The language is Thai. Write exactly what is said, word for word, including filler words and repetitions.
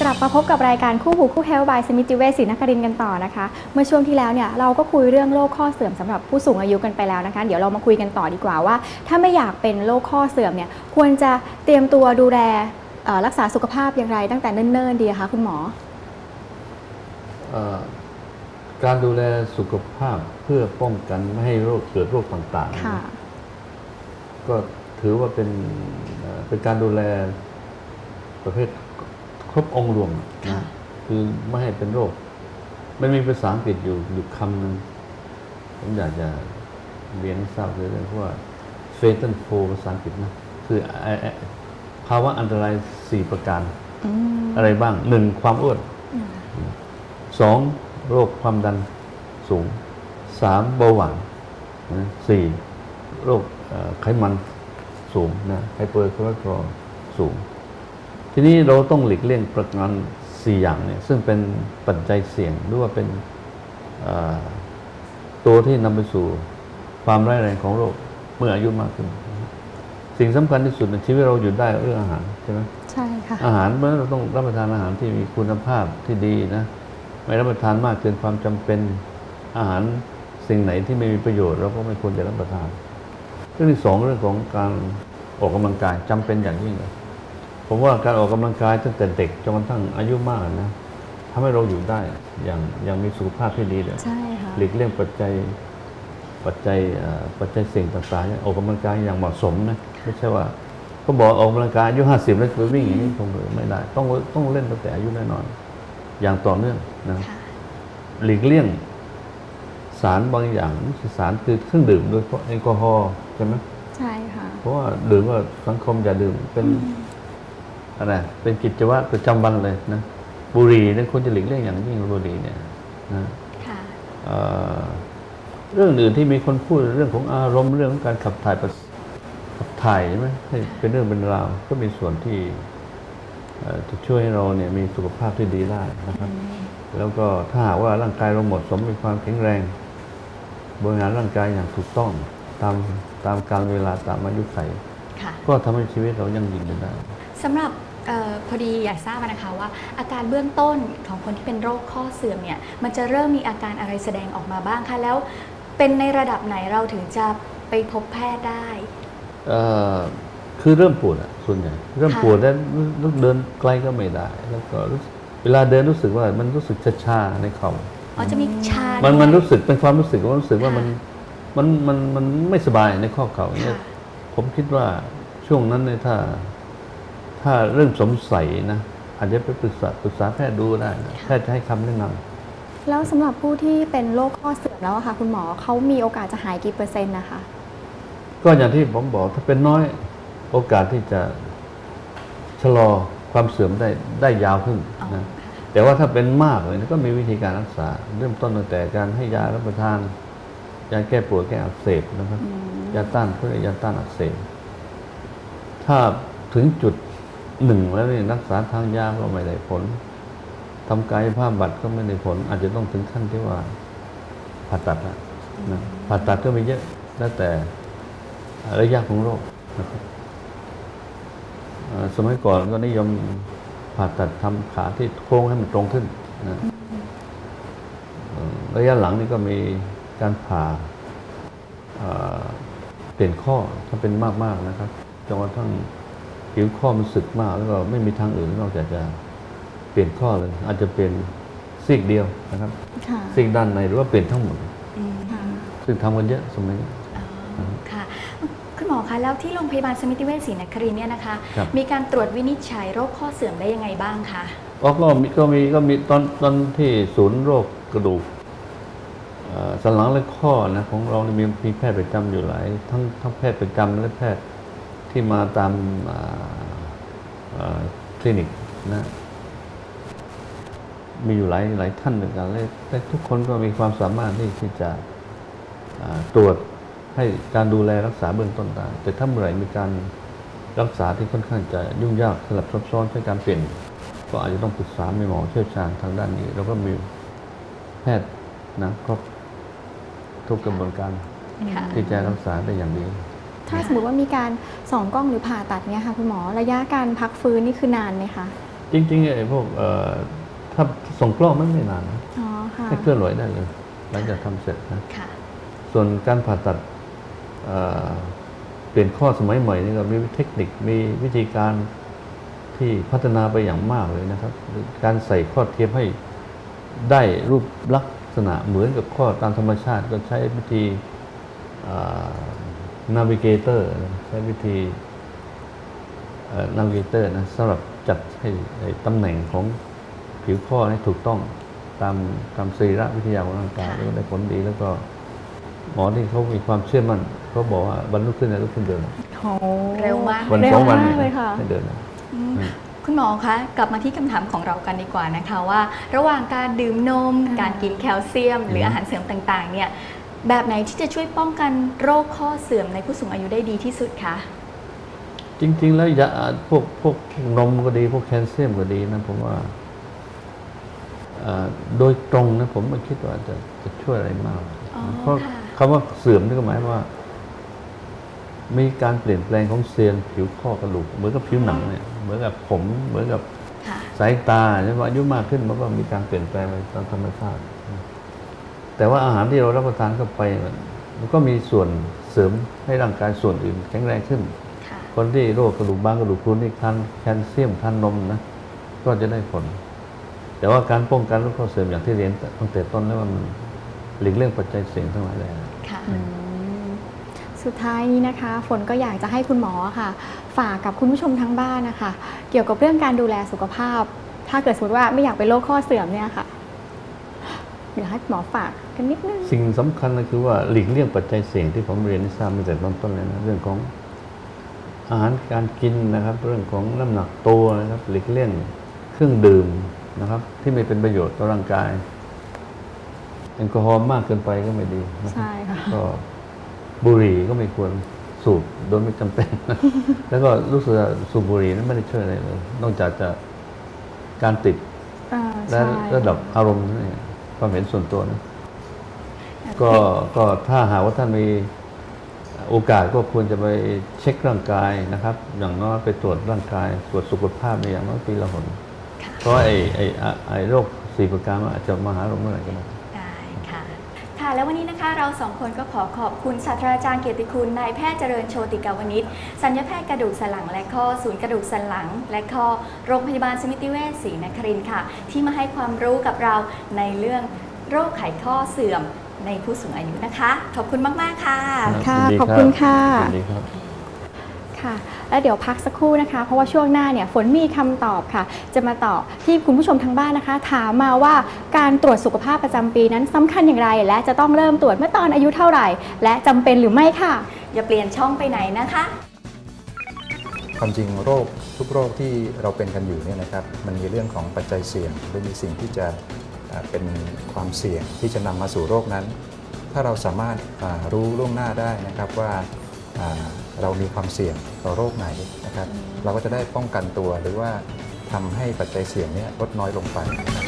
ลับมาพบกับรายการคู่หูคู่เฮลท์บายสมิติเวชศรีนครินทร์กันต่อนะคะเมื่อช่วงที่แล้วเนี่ยเราก็คุยเรื่องโรคข้อเสื่อมสำหรับผู้สูงอายุกันไปแล้วนะคะเดี๋ยวเรามาคุยกันต่อดีกว่าว่าถ้าไม่อยากเป็นโรคข้อเสื่อมเนี่ยควรจะเตรียมตัวดูแลรักษาสุขภาพอย่างไรตั้งแต่เนิ่นๆดีคะคุณหมอการดูแลสุขภาพเพื่อป้องกันไม่ให้โรคเกิดโรคต่างๆก็ถือว่าเป็นเป็นการดูแลประเภทครบองค์รวมนะคือไม่ให้เป็นโรคมันมีภาษาอังกฤษอยู่อยู่คำหนึ่งผมอยากจะเรียนให้ทราบเลยว่า fatal four ภาษาอังกฤษนะคือภาวะอันตรายสี่ประการอะไรบ้างหนึ่งความอ้วนสองโรคความดันสูงสามเบาหวานสี่โรคไขมันสูงนะไฮเปอร์คอเลสเตอรอลสูงทีนี้เราต้องหลีกเลี่ยงประการสี่อย่างเนี่ยซึ่งเป็นปัจจัยเสี่ยงหรือว่าเป็นตัวที่นำไปสู่ความร้ายแรงของโรคเมื่ออายุมากขึ้นสิ่งสำคัญที่สุดในชีวิตเราอยู่ได้เรื่องอาหารใช่ไหมใช่ค่ะอาหารเมื่อเราต้องรับประทานอาหารที่มีคุณภาพที่ดีนะไม่รับประทานมากเกินความจำเป็นอาหารสิ่งไหนที่ไม่มีประโยชน์เราก็ไม่ควรจะรับประทานเรื่องที่สองเรื่องของการออกกำลังกายจำเป็นอย่างยิ่งเลยผมว่าการออกกำลังกายตั้งแต่เด็กจนกระทั่งอายุมากนะทำให้เราอยู่ได้อย่างอย่างมีสุขภาพที่ดีเลยใช่ค่ะหลีกเลี่ยงปัจจัยปัจจัยปัจจัยเสี่ยงต่างๆออกกำลังกายอย่างเหมาะสมนะไม่ใช่ว่าเขาบอกออกกำลังกายอายุห้าสิบแล้วไปวิ่งอย่างนี้คงไม่ได้ต้องต้องเล่นตั้งแต่อายุน้อยๆอย่างต่อเนื่องนะหลีกเลี่ยงสารบางอย่างสารคือเครื่องดื่มโดยเฉพาะแอลกอฮอล์ใช่ไหมใช่ค่ะเพราะว่าดื่มว่าสังคมอย่าดื่มเป็นอะไรเป็นกิจวัตรประจำวันเลยนะบุหรี่เนี่ยควรจะหลีกเลี่ยงอย่างยิ่งบุหรี่เนี่ยนะเรื่องอื่นที่มีคนพูดเรื่องของอารมณ์เรื่องของการขับถ่ายขับถ่ายใช่ไหมเป็นเรื่องเป็นราวก็มีส่วนที่จะช่วยให้เราเนี่ยมีสุขภาพที่ดีได้นะครับแล้วก็ถ้าหากว่าร่างกายเราหมดสมมีความแข็งแรงบริหารร่างกายอย่างถูกต้องตามตามกาลเวลาตามอายุขัยก็ทำให้ชีวิตเรายั่งยืนได้สำหรับออพอดีอยากทราบนะคะว่าอาการเบื้องต้นของคนที่เป็นโรคข้อเสื่อมเนี่ยมันจะเริ่มมีอาการอะไรแสดงออกมาบ้างคะแล้วเป็นในระดับไหนเราถึงจะไปพบแพทย์ได้คือเริ่มปวดอ่ะส่วนใหญ่เริ่มปวดแล้วเดินไกลก็ไม่ได้แล้วก็เวลาเดินรู้สึกว่ามันรู้สึกชาๆในเข่าอ๋อจะมีชามันมันรู้สึกเป็นความรู้สึกว่ารู้สึกว่ามันมันมันมันไม่สบายในข้อเข่าเนี่ยผมคิดว่าช่วงนั้นเนี่ยถ้าถ้าเริ่มสงสัยนะอาจจะไปปรึกษาปรึกษาแพทย์ดูได้แพทย์จะให้คำแนะนำแล้วสำหรับผู้ที่เป็นโรคข้อเสื่อมแล้วค่ะคุณหมอเขามีโอกาสจะหายกี่เปอร์เซ็นต์นะคะก็อย่างที่ผมบอกถ้าเป็นน้อยโอกาสที่จะชะลอความเสื่อมได้ได้ยาวขึ้นนะแต่ว่าถ้าเป็นมากเลยก็มีวิธีการรักษาเริ่มต้นตั้งแต่การให้ยารับประทานยาแก้ปวดแก้อักเสบนะครับยาต้านเพื่อยาต้านอักเสบถ้าถึงจุดหนึ่งแล้วนี่รักษาทางยาก็ไม่ได้ผลทำกายภาพบำบัดก็ไม่ได้ผลอาจจะต้องถึงขั้นที่ว่าผ่าตัดนะผ่าตัดก็มีเยอะแล้วแต่ระยะของโรคนะครับสมัยก่อนก็นิยมผ่าตัดทำขาที่โค้งให้มันตรงขึ้นนะระยะหลังนี่ก็มีการผ่าเปลี่ยนข้อถ้าเป็นมากๆนะครับจนกระทั่งผิวข้อมันสึกมากแล้วก็ไม่มีทางอื่นนอกจากจะเปลี่ยนข้อเลยอาจจะเป็นซีกเดียวนะครับซีกด้านในหรือว่าเปลี่ยนทั้งหมดซึ่งทำกันเยอะสมัยนี้ค่ะคุณหมอคะแล้วที่โรงพยาบาลสมิติเวชศรีนครินทร์เนี่ยนะคะมีการตรวจวินิจฉัยโรคข้อเสื่อมได้ยังไงบ้างคะก็มีก็มีก็มีตอนตอนที่ศูนย์โรคกระดูกสันหลังและข้อนะของเรามีมีแพทย์ประจำอยู่หลายทั้งทั้งแพทย์ประจำและแพทย์ที่มาตามคลินิกนะมีอยู่หลายหลายท่านเหมือนกันและทุกคนก็มีความสามารถที่ที่จะตรวจให้การดูแลรักษาเบื้องต้นได้แต่ถ้าเมื่อไหร่มีการรักษาที่ค่อนข้างจะยุ่งยากสลับซับซ้อนใช้การเปลี่ยนก็อาจจะต้องปรึกษาหมอเชี่ยวชาญทางด้านนี้แล้วก็มีแพทย์นะครบทุกกระบวนการที่จะรักษาได้อย่างดีถ้าสมมติว่ามีการส่องกล้องหรือผ่าตัดเนี่ยค่ะคุณหมอระยะการพักฟื้นนี่คือนานไหมคะจริงๆไอ้พวกถ้าส่งกล้องไม่ไม่นานนะให้เคลื่อนไหวได้เลยหลังจากทำเสร็จนะส่วนการผ่าตัดเปลี่ยนข้อสมัยใหม่นี่ก็มีเทคนิคมีวิธีการที่พัฒนาไปอย่างมากเลยนะครับการใส่ข้อเทียมให้ได้รูปลักษณะเหมือนกับข้อตามธรรมชาติก็ใช้วิธีนาวิเกเตอร์ใช้วิธีนาวิเกเตอร์นะสำหรับจัดให้ตำแหน่งของผิวข้อให้ถูกต้องตามตามสรีระวิทยาของร่างกายแล้วได้ผลดีแล้วก็หมอที่เขามีความเชื่อมั่นเขาบอกว่าวันรุ่งขึ้นนะรุ่งขึ้นเดินเร็วมากวันสองวันให้เดินคุณหมอคะกลับมาที่คำถามของเรากันดีกว่านะคะว่าระหว่างการดื่มนมการกินแคลเซียมหรืออาหารเสริมต่างๆเนี่ยแบบไหนที่จะช่วยป้องกันโรคข้อเสื่อมในผู้สูงอายุได้ดีที่สุดคะจริงๆแล้วยาพวกพวกนมก็ดีพวกแคลเซียมก็ดีนะผมว่าโดยตรงนะผมไม่คิดว่าจะจะช่วยอะไรมากเพราะคำว่าเสื่อมนี่ก็หมายว่ามีการเปลี่ยนแปลงของเซลล์ผิวข้อกระดูกเหมือนกับผิวหนังเนี่ยเหมือนกับผมเหมือนกับสายตาใช่ไหมอายุมากขึ้นมันก็มีการเปลี่ยนแปลงไปตามธรรมชาติแต่ว่าอาหารที่เรารับประทานเข้าไปมันก็มีส่วนเสริมให้ร่างกายส่วนอื่นแข็งแรงขึ้นคนที่โรคกระดูกบางกระดูกพรุนนี่ทานแคลเซียมทานนมนะก็จะได้ผลแต่ว่าการป้องกันโรคข้อเสื่อมอย่างที่เรียนตั้งแต่ต้นแล้วมันหลีกเลี่ยงปัจจัยเสี่ยงทั้งหลายแหล่สุดท้ายนี้นะคะฝนก็อยากจะให้คุณหมอค่ะฝากกับคุณผู้ชมทั้งบ้านนะคะเกี่ยวกับเรื่องการดูแลสุขภาพถ้าเกิดสมมติว่าไม่อยากเป็นโรคข้อเสื่อมเนี่ยค่ะอยากให้หมอฝากกันนิดนึงสิ่งสำคัญก็คือว่าหลีกเลี่ยงปัจจัยเสี่ยงที่ผมเรียนให้ทราบมาแต่ต้นต้นเลยนะเรื่องของอาหารการกินนะครับเรื่องของน้ำหนักตัวนะครับหลีกเลี่ยงเครื่องดื่มนะครับที่ไม่เป็นประโยชน์ต่อร่างกายแอลกอฮอล์มากเกินไปก็ไม่ดีใช่ค่ะก็บุหรี่ก็ไม่ควรสูบโดยไม่จำเป็นแล้วก็รู้สึกสูบบุหรี่นั้นไม่ได้ช่วยอะไรเลยนอกจากจะการติดและระดับอารมณ์นี่ความเห็นส่วนตัวนะก็ก็ถ้าหากว่าท่านมีโอกาสก็ควรจะไปเช็คร่างกายนะครับอย่างน้อยไปตรวจร่างกายตรวจสุขภาพในอย่างน้อยปีละหนเพราะไอ้ไอ้ไอ้โรคสี่ประการมันอาจจะมาหาเราเมื่อไหร่ก็ได้ได้ค่ะค่ะแล้ววันนี้นะคะเราสองคนก็ขอขอบคุณศาสตราจารย์เกียรติคุณนายแพทย์เจริญโชติกาวนิชศัลยแพทย์กระดูกสันหลังและข้อศูนย์กระดูกสันหลังและข้อโรงพยาบาลสมิติเวชศรีนครินทร์ค่ะที่มาให้ความรู้กับเราในเรื่องโรคไขข้อเสื่อมในผู้สูงอายุนะคะขอบคุณมากๆค่ะค่ะขอบคุณค่ะค่ะแล้วเดี๋ยวพักสักครู่นะคะเพราะว่าช่วงหน้าเนี่ยฝนมีคำตอบค่ะจะมาตอบที่คุณผู้ชมทางบ้านนะคะถามมาว่าการตรวจสุขภาพประจำปีนั้นสำคัญอย่างไรและจะต้องเริ่มตรวจเมื่อตอนอายุเท่าไหร่และจำเป็นหรือไม่ค่ะอย่าเปลี่ยนช่องไปไหนนะคะความจริงโรคทุกโรคที่เราเป็นกันอยู่เนี่ยนะครับมันมีเรื่องของปัจจัยเสี่ยงหรือมีสิ่งที่จะเป็นความเสี่ยงที่จะนำมาสู่โรคนั้นถ้าเราสามารถรู้ล่วงหน้าได้นะครับว่าเรามีความเสี่ยงต่อโรคไหนนะครับเราก็จะได้ป้องกันตัวหรือว่าทำให้ปัจจัยเสี่ยงนี้ลดน้อยลงไป